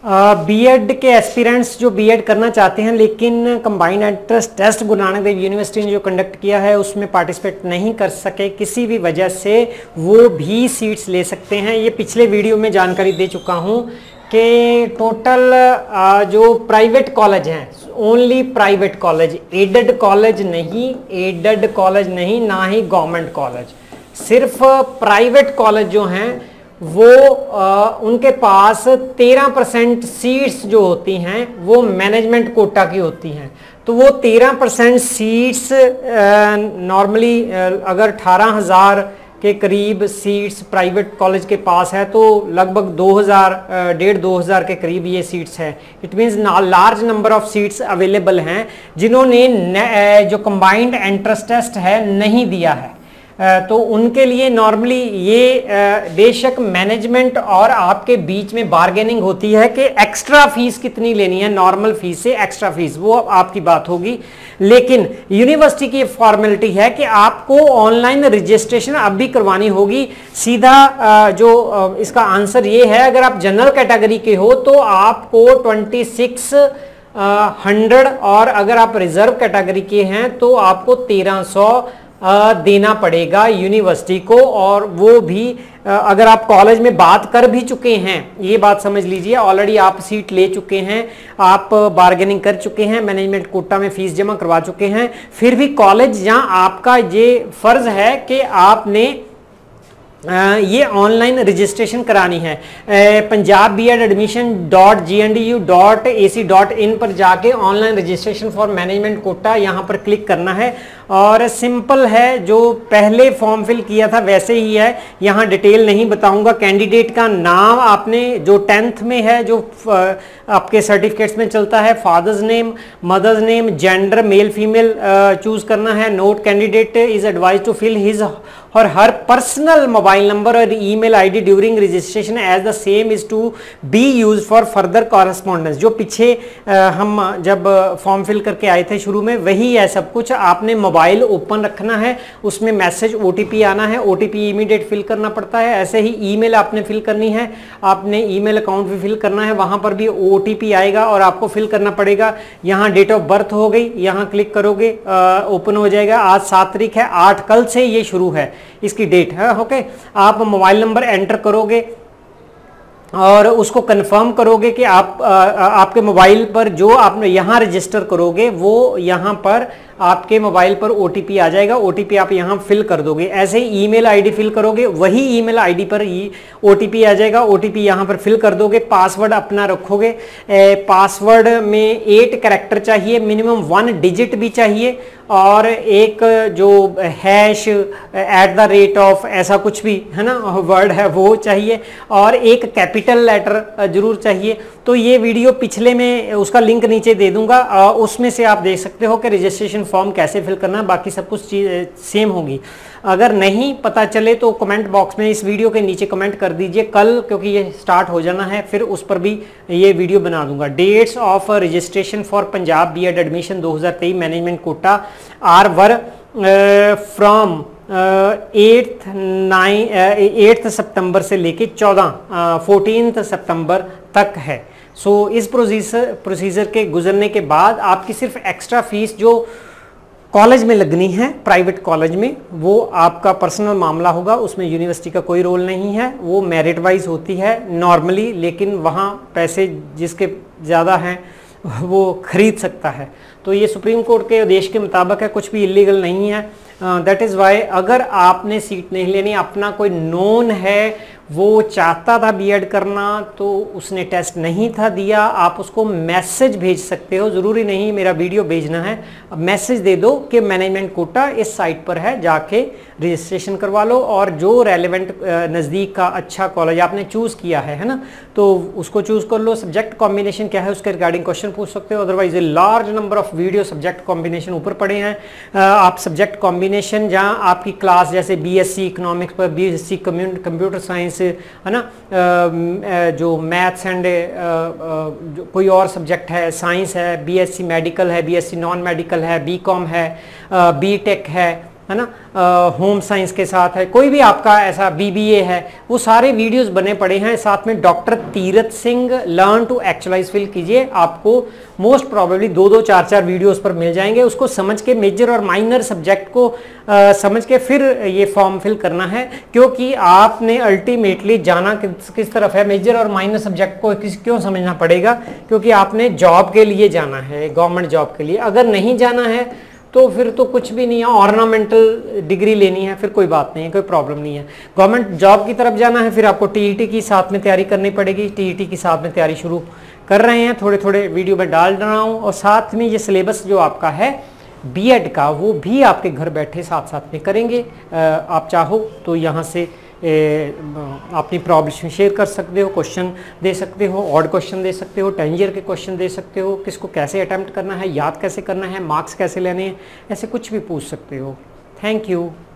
BEd के aspirants जो BEd करना चाहते हैं लेकिन combined entrance test Guru Nanak Dev university ने जो कंडक्ट किया है उसमें पार्टिसिपेट नहीं कर सके किसी भी वजह से, वो भी सीट्स ले सकते हैं। ये पिछले वीडियो में जानकारी दे चुका हूँ कि टोटल जो प्राइवेट कॉलेज हैं, only private college, aided college नहीं, ना ही गवर्नमेंट कॉलेज, सिर्फ प्राइवेट कॉलेज जो हैं वो उनके पास 13% सीट्स जो होती हैं वो मैनेजमेंट कोटा की होती हैं। तो वो 13% सीट्स नॉर्मली अगर 18,000 के करीब सीट्स प्राइवेट कॉलेज के पास है तो लगभग 2,000 के करीब ये सीट्स है। It means large number of seats available हैं जिन्होंने जो कंबाइंड एंट्रेंस टेस्ट है नहीं दिया है। तो उनके लिए नॉर्मली ये बेशक मैनेजमेंट और आपके बीच में बार्गेनिंग होती है कि एक्स्ट्रा फीस कितनी लेनी है, नॉर्मल फीस से एक्स्ट्रा फीस, वो आपकी बात होगी। लेकिन यूनिवर्सिटी की फॉर्मेलिटी है कि आपको ऑनलाइन रजिस्ट्रेशन अब भी करवानी होगी। सीधा जो इसका आंसर ये है, अगर आप जनरल कैटेगरी के हो तो आपको 2600 और अगर आप रिजर्व कैटेगरी के हैं तो आपको 1300 देना पड़ेगा यूनिवर्सिटी को। और वो भी अगर आप कॉलेज में बात कर भी चुके हैं, ये बात समझ लीजिए, ऑलरेडी आप सीट ले चुके हैं, आप बार्गेनिंग कर चुके हैं, मैनेजमेंट कोटा में फीस जमा करवा चुके हैं, फिर भी कॉलेज जहां आपका ये फर्ज है कि आपने ये ऑनलाइन रजिस्ट्रेशन करानी है। पंजाब BEd admission.gndU.ac.in पर जाके online registration for management quota यहाँ पर क्लिक करना है और सिंपल है, जो पहले फॉर्म फिल किया था वैसे ही है। यहाँ डिटेल नहीं बताऊंगा। कैंडिडेट का नाम आपने जो 10th में है, जो आपके सर्टिफिकेट्स में चलता है, father's name, mother's name, gender male female choose करना है। Note, candidate is advise to fill his और हर पर्सनल मोबाइल नंबर और email ID during registration as the same is to be use for further correspondence. जो पीछे हम जब form fill करके आए थे शुरू में, वही है सब कुछ। आपने मोबाइल ओपन रखना है, उसमें मैसेज OTP आना है, OTP इमीडिएट फिल करना पड़ता है। ऐसे ही ईमेल आपने फिल करनी है, आपने ईमेल अकाउंट भी फिल करना है, वहां पर भी OTP आएगा और आपको फिल करना पड़ेगा। यहाँ डेट ऑफ बर्थ हो गई, यहाँ क्लिक करोगे ओपन हो जाएगा। आज 7 तारीख है, 8 कल से ये शुरू है इसकी डेट है। ओके, आप मोबाइल नंबर एंटर करोगे और उसको कंफर्म करोगे कि आपके मोबाइल पर जो आपने यहाँ रजिस्टर करोगे वो यहाँ पर आपके मोबाइल पर OTP आ जाएगा। OTP आप यहाँ फिल कर दोगे। ऐसे ही ईमेल आईडी फिल करोगे, वही ईमेल आईडी पर OTP आ जाएगा। OTP यहाँ पर फिल कर दोगे। पासवर्ड अपना रखोगे। पासवर्ड में 8 कैरेक्टर चाहिए, मिनिमम 1 डिजिट भी चाहिए और एक जो हैश @ ऐसा कुछ भी है ना वर्ड है वो चाहिए और एक कैपिटल लेटर जरूर चाहिए। तो ये वीडियो पिछले में उसका लिंक नीचे दे दूंगा, उसमें से आप देख सकते हो कि रजिस्ट्रेशन फॉर्म कैसे फिल करना है। बाकी सब कुछ चीज़ सेम होगी। अगर नहीं पता चले तो कमेंट बॉक्स में इस वीडियो के नीचे कमेंट कर दीजिए। कल क्योंकि ये स्टार्ट हो जाना है, फिर उस पर भी ये वीडियो बना दूंगा। Dates of registration for Punjab BEd admission 2023 management quota are were from 8 सितंबर से लेके 14 सितंबर तक है। सो इस प्रोसीजर के गुजरने के बाद आपकी सिर्फ एक्स्ट्रा फीस जो कॉलेज में लगनी है, प्राइवेट कॉलेज में, वो आपका पर्सनल मामला होगा, उसमें यूनिवर्सिटी का कोई रोल नहीं है। वो मेरिट वाइज होती है नॉर्मली, लेकिन वहाँ पैसे जिसके ज़्यादा हैं वो खरीद सकता है। तो ये सुप्रीम कोर्ट के आदेश के मुताबिक है, कुछ भी इलीगल नहीं है। दैट इज़ वाई अगर आपने सीट नहीं लेनी, अपना कोई नोन है वो चाहता था BEd करना तो उसने टेस्ट नहीं था दिया, आप उसको मैसेज भेज सकते हो। ज़रूरी नहीं मेरा वीडियो भेजना है, मैसेज दे दो कि मैनेजमेंट कोटा इस साइट पर है, जाके रजिस्ट्रेशन करवा लो और जो रेलेवेंट नज़दीक का अच्छा कॉलेज आपने चूज़ किया है ना, तो उसको चूज़ कर लो। सब्जेक्ट कॉम्बिनेशन क्या है उसके रिगार्डिंग क्वेश्चन पूछ सकते हो। Otherwise large number of video subject combination ऊपर पड़े हैं। आप सब्जेक्ट कॉम्बिनेशन जहाँ आपकी क्लास जैसे BSc इकोनॉमिक्स पर, BSc कंप्यूटर साइंस है ना, जो मैथ्स एंड कोई और सब्जेक्ट है, साइंस है, BSc मेडिकल है, BSc नॉन मेडिकल है, BCom है, BTech है, है ना, होम साइंस के साथ है, कोई भी आपका ऐसा बीबीए है, वो सारे वीडियोस बने पड़े हैं। साथ में doctor Tirath Singh learn to actualize fill कीजिए, आपको मोस्ट प्रोबेबली 2-2, 4-4 वीडियोस पर मिल जाएंगे। उसको समझ के मेजर और माइनर सब्जेक्ट को समझ के फिर ये फॉर्म फिल करना है, क्योंकि आपने अल्टीमेटली जाना किस तरफ है, मेजर और माइनर सब्जेक्ट को क्यों समझना पड़ेगा, क्योंकि आपने जॉब के लिए जाना है, गवर्नमेंट जॉब के लिए। अगर नहीं जाना है तो फिर तो कुछ भी नहीं है, ऑर्नामेंटल डिग्री लेनी है, फिर कोई बात नहीं है, कोई प्रॉब्लम नहीं है। गवर्नमेंट जॉब की तरफ जाना है, फिर आपको टीईटी की साथ में तैयारी करनी पड़ेगी। टीईटी की साथ में तैयारी शुरू कर रहे हैं, थोड़े थोड़े वीडियो में डाल रहा हूँ। और साथ में ये सिलेबस जो आपका है बीएड का, वो भी आपके घर बैठे साथ साथ में करेंगे। आप चाहो तो यहाँ से अपनी प्रॉब्लम शेयर कर सकते हो, क्वेश्चन दे सकते हो, ऑड क्वेश्चन दे सकते हो, 10 ईयर के क्वेश्चन दे सकते हो, किसको कैसे अटेम्प्ट करना है, याद कैसे करना है, मार्क्स कैसे लेने हैं, ऐसे कुछ भी पूछ सकते हो। Thank you.